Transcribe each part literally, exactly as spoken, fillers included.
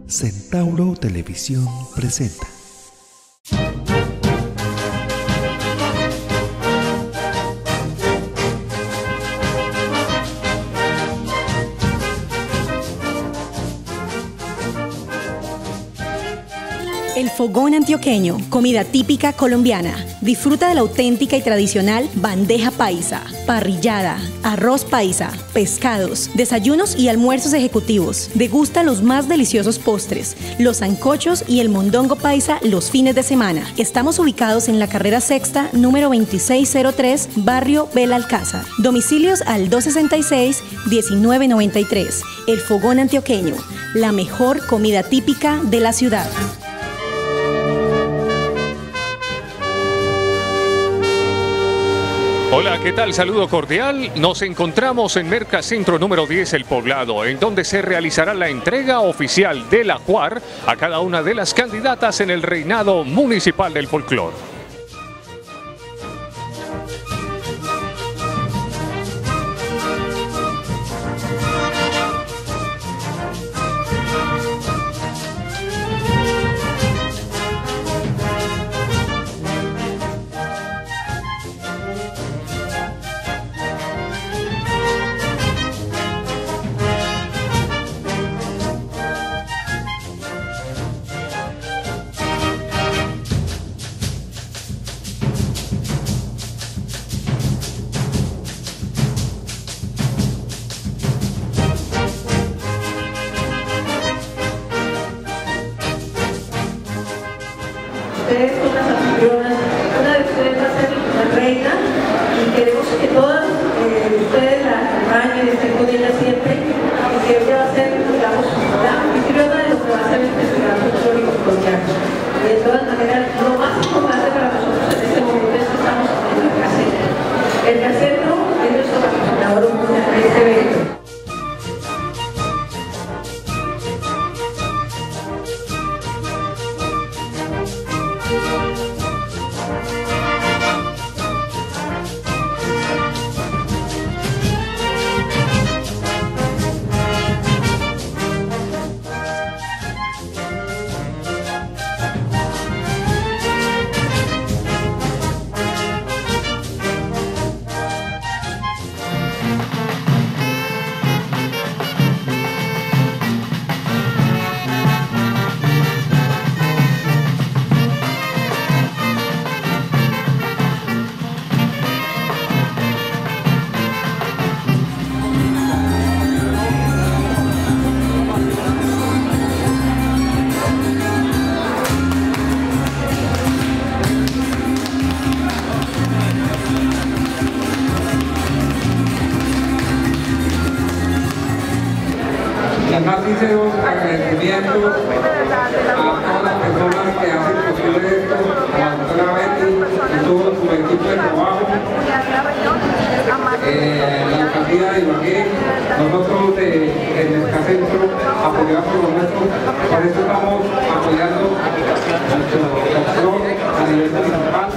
Centauro Televisión presenta. El fogón antioqueño, comida típica colombiana. Disfruta de la auténtica y tradicional bandeja paisa, parrillada, arroz paisa, pescados, desayunos y almuerzos ejecutivos. Degusta los más deliciosos postres, los sancochos y el mondongo paisa los fines de semana. Estamos ubicados en la carrera sexta, número veintiséis cero tres, barrio Belalcázar. Domicilios al dos sesenta y seis, diecinueve noventa y tres. El fogón antioqueño, la mejor comida típica de la ciudad. Hola, ¿qué tal? Saludo cordial. Nos encontramos en Mercacentro número diez, El Poblado, en donde se realizará la entrega oficial del ajuar a cada una de las candidatas en el reinado municipal del folclore. Ustedes son las anfitrionas, una de ustedes va a ser la reina y queremos que todas eh, ustedes la acompañen, estén con ella siempre y que ella va a ser, digamos, la anfitriona de lo que va a ser el festival folclórico colombiano. Y de todas maneras, lo más importante para nosotros en este momento es que estamos en el Mercacentro. El Mercacentro es nuestro patrocinador oficial de este evento. Y más sinceros agradecimientos a todas las personas que hacen posible esto, a la doctora Betty y todo su equipo de trabajo, eh, la alcaldía de Ibagué, nosotros de, de Mercacentro apoyamos lo nuestro, por eso estamos apoyando nuestro sector a nivel municipal.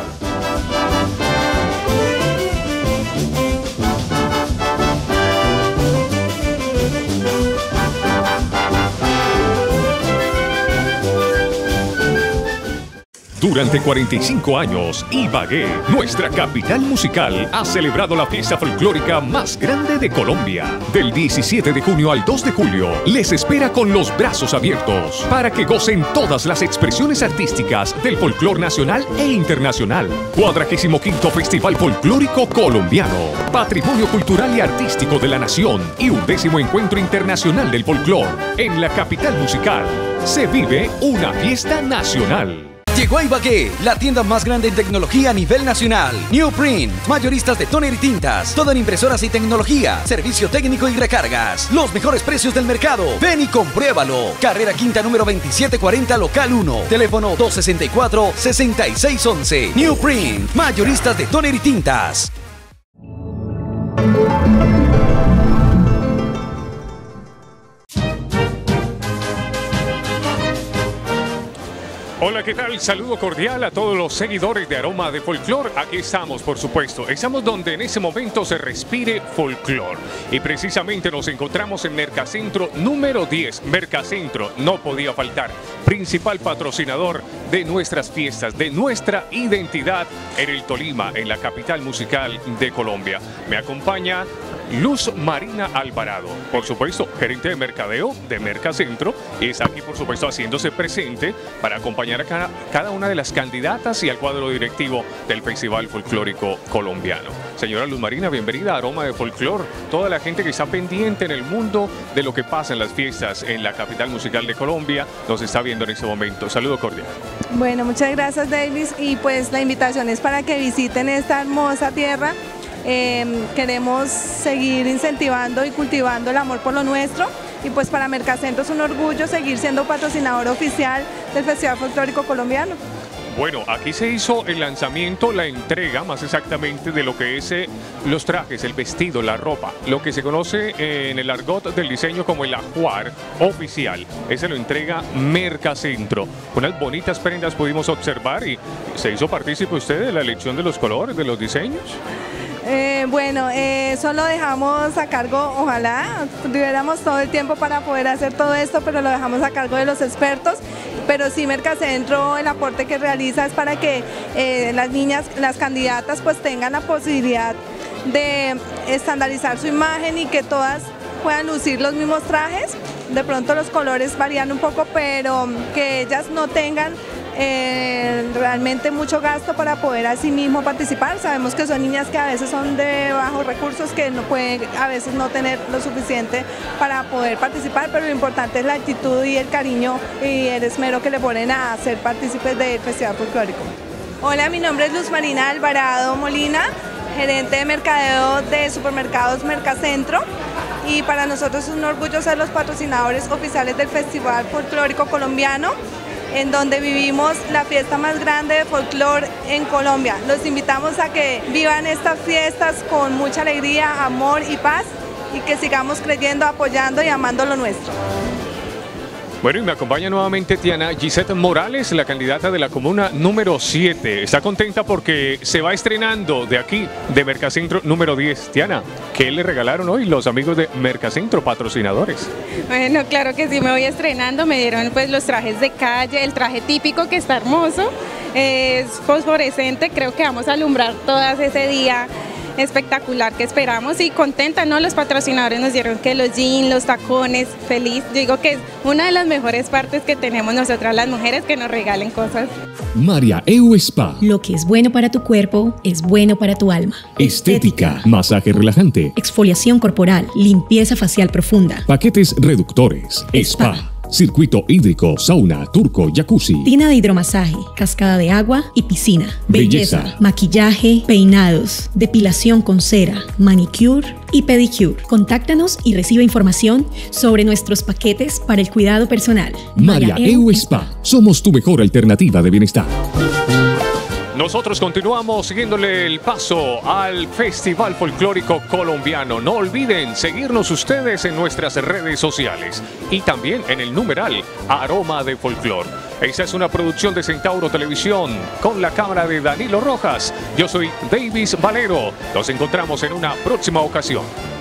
Durante cuarenta y cinco años, Ibagué, nuestra capital musical, ha celebrado la fiesta folclórica más grande de Colombia. Del diecisiete de junio al dos de julio, les espera con los brazos abiertos para que gocen todas las expresiones artísticas del folclor nacional e internacional. cuadragésimo quinto Festival Folclórico Colombiano, Patrimonio Cultural y Artístico de la Nación y undécimo Encuentro Internacional del Folclor. En la capital musical, se vive una fiesta nacional. Llegó a Ibagué, la tienda más grande en tecnología a nivel nacional. New Print, mayoristas de tóner y tintas, todo en impresoras y tecnología, servicio técnico y recargas. Los mejores precios del mercado. Ven y compruébalo. Carrera Quinta número veintisiete cuarenta, local uno. Teléfono dos sesenta y cuatro, sesenta y seis once. New Print, mayoristas de tóner y tintas. Hola, ¿qué tal? Saludo cordial a todos los seguidores de Aroma de Folclor. Aquí estamos, por supuesto. Estamos donde en ese momento se respire folclor. Y precisamente nos encontramos en Mercacentro número diez. Mercacentro no podía faltar. Principal patrocinador de nuestras fiestas, de nuestra identidad en el Tolima, en la capital musical de Colombia. Me acompaña Luz Marina Alvarado, por supuesto, gerente de mercadeo de Mercacentro, es aquí, por supuesto, haciéndose presente para acompañar a cada, cada una de las candidatas y al cuadro directivo del Festival Folclórico Colombiano. Señora Luz Marina, bienvenida a Aroma de Folclor. Toda la gente que está pendiente en el mundo de lo que pasa en las fiestas en la capital musical de Colombia nos está viendo en este momento. Saludo cordial. Bueno, muchas gracias, Davis, y pues la invitación es para que visiten esta hermosa tierra. Eh, queremos seguir incentivando y cultivando el amor por lo nuestro, y pues para Mercacentro es un orgullo seguir siendo patrocinador oficial del Festival Folclórico Colombiano. Bueno, aquí se hizo el lanzamiento, la entrega más exactamente de lo que es eh, los trajes, el vestido, la ropa, lo que se conoce eh, en el argot del diseño como el ajuar oficial. Ese lo entrega Mercacentro. Unas bonitas prendas pudimos observar y se hizo partícipe usted de la elección de los colores, de los diseños. Eh, bueno, eh, eso lo dejamos a cargo, ojalá tuviéramos todo el tiempo para poder hacer todo esto, pero lo dejamos a cargo de los expertos. Pero sí, Mercacentro, el aporte que realiza es para que eh, las niñas, las candidatas, pues tengan la posibilidad de estandarizar su imagen y que todas puedan lucir los mismos trajes. De pronto los colores varían un poco, pero que ellas no tengan Eh, realmente mucho gasto para poder así mismo participar. Sabemos que son niñas que a veces son de bajos recursos, que no pueden a veces no tener lo suficiente para poder participar, pero lo importante es la actitud y el cariño y el esmero que le ponen a ser partícipes del Festival Folclórico. Hola, mi nombre es Luz Marina Alvarado Molina, gerente de mercadeo de Supermercados Mercacentro, y para nosotros es un orgullo ser los patrocinadores oficiales del Festival Folclórico Colombiano, en donde vivimos la fiesta más grande de folclor en Colombia. Los invitamos a que vivan estas fiestas con mucha alegría, amor y paz, y que sigamos creyendo, apoyando y amando lo nuestro. Bueno, y me acompaña nuevamente Tiana Gisette Morales, la candidata de la comuna número siete. Está contenta porque se va estrenando de aquí, de Mercacentro número diez. Tiana, ¿qué le regalaron hoy los amigos de Mercacentro, patrocinadores? Bueno, claro que sí, me voy estrenando. Me dieron pues los trajes de calle, el traje típico que está hermoso, es fosforescente, creo que vamos a alumbrar todas ese día espectacular que esperamos, y contenta, ¿no? Los patrocinadores nos dieron que los jeans, los tacones, feliz. Yo digo que es una de las mejores partes que tenemos nosotras las mujeres, que nos regalen cosas. María Eu Spa. Lo que es bueno para tu cuerpo es bueno para tu alma. Estética, masaje relajante, Exfoliación corporal, limpieza facial profunda. paquetes reductores, Spa. spa, circuito hídrico, sauna, turco, jacuzzi. Tina de hidromasaje, cascada de agua y piscina. Belleza. Belleza, maquillaje, peinados, depilación con cera, manicure y pedicure. Contáctanos y recibe información sobre nuestros paquetes para el cuidado personal. María Eu Spa. Somos tu mejor alternativa de bienestar. Nosotros continuamos siguiéndole el paso al Festival Folclórico Colombiano. No olviden seguirnos ustedes en nuestras redes sociales y también en el numeral Aroma de Folclor. Esta es una producción de Centauro Televisión con la cámara de Danilo Rojas. Yo soy Davis Valero. Nos encontramos en una próxima ocasión.